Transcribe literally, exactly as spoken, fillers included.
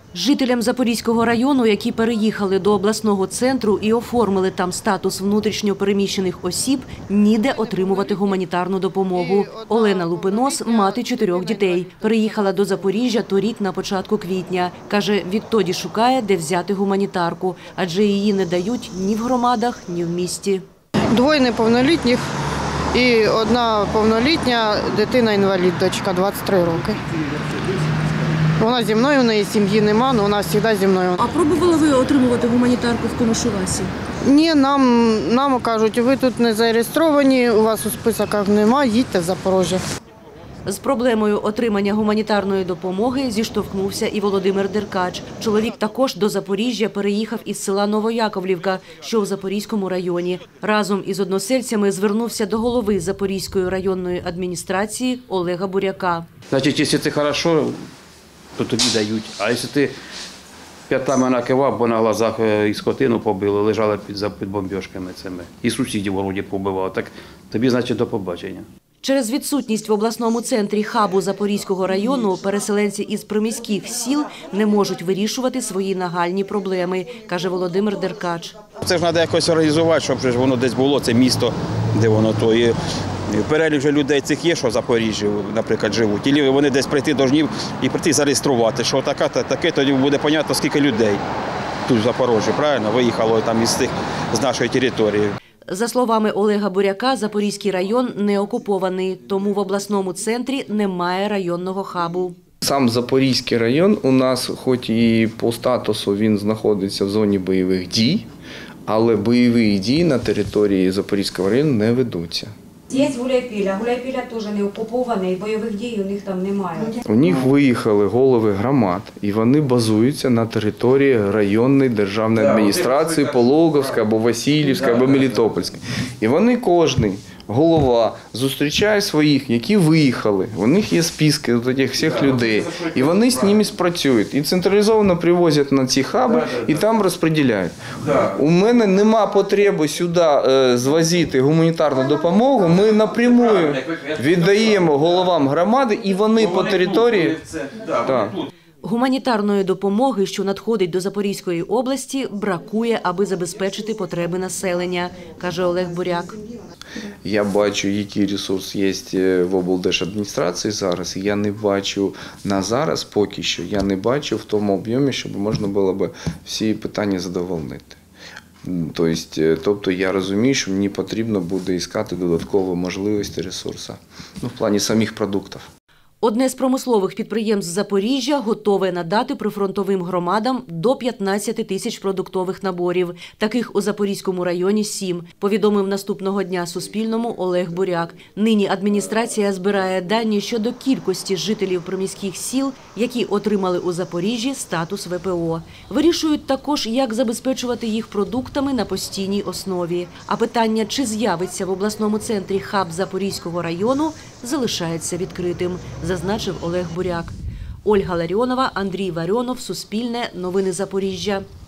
Жителям Запорізького району, які переїхали до обласного центру і оформили там статус внутрішньо переміщених осіб, ніде отримувати гуманітарну допомогу. Олена Лупинос – мати чотирьох дітей. Переїхала до Запоріжжя торік на початку квітня. Каже, відтоді шукає, де взяти гуманітарку, адже її не дають ні в громадах, ні в місті. Двоє неповнолітніх і одна повнолітня дитина-інвалід, дочка, двадцять три роки. Вона зі мною, у неї сім'ї нема, але вона завжди зі мною. А пробували ви отримувати гуманітарку в Комишувасі? Ні, нам, нам кажуть, ви тут не зареєстровані, у вас у списках немає, їдьте в Запоріжжя. З проблемою отримання гуманітарної допомоги зіштовхнувся і Володимир Деркач. Чоловік також до Запоріжжя переїхав із села Новояковлівка, що в Запорізькому районі. Разом із односельцями звернувся до голови Запорізької районної адміністрації Олега Буряка. Значить, якщо це добре, то тобі дають. А якщо ти п'ятами накивав, бо на глазах і скотину побили, лежали під, під бомбіжками цими, і сусідів вроді побивали, так тобі, значить, до побачення. Через відсутність в обласному центрі хабу Запорізького району переселенці із приміських сіл не можуть вирішувати свої нагальні проблеми, каже Володимир Деркач. Це ж треба якось організувати, щоб ж воно десь було, це місто, де воно то є. Перелік вже людей цих є, що в Запоріжжі, наприклад, живуть. І вони десь прийти повинні і прийти зареєструвати, що таке, таке, тоді буде зрозуміло, скільки людей тут в Запоріжжі, правильно, виїхало там із тих, з нашої території. За словами Олега Буряка, Запорізький район не окупований, тому в обласному центрі немає районного хабу. Сам Запорізький район у нас, хоч і по статусу він знаходиться в зоні бойових дій, але бойові дії на території Запорізького району не ведуться. Є Гуляйпіля. Гуляйпіля теж не окупований, бойових дій у них там немає. У них виїхали голови громад, і вони базуються на території районної державної адміністрації Пологовська, або Васильівська, або Мелітопольська. І вони кожний голова зустрічає своїх, які виїхали. У них є списки цих всіх людей. І вони з ними спрацюють. І централізовано привозять на ці хаби і там розподіляють. У мене нема потреби сюди звозити гуманітарну допомогу. Ми напряму віддаємо головам громади і вони по території. Так. Гуманітарної допомоги, що надходить до Запорізької області, бракує, аби забезпечити потреби населення, каже Олег Буряк. Я бачу, який ресурс є в облдержадміністрації зараз. Я не бачу на зараз, поки що, я не бачу в тому об'ємі, щоб можна було б всі питання задовольнити. Тобто я розумію, що мені потрібно буде іскати додаткові можливості ресурсу, ну, в плані самих продуктів. Одне з промислових підприємств Запоріжжя готове надати прифронтовим громадам до п'ятнадцяти тисяч продуктових наборів. Таких у Запорізькому районі сім, повідомив наступного дня Суспільному Олег Буряк. Нині адміністрація збирає дані щодо кількості жителів приміських сіл, які отримали у Запоріжжі статус ве пе о. Вирішують також, як забезпечувати їх продуктами на постійній основі. А питання, чи з'явиться в обласному центрі хаб Запорізького району, залишається відкритим, зазначив Олег Буряк. Ольга Ларіонова, Андрій Варіонов, Суспільне, Новини Запоріжжя.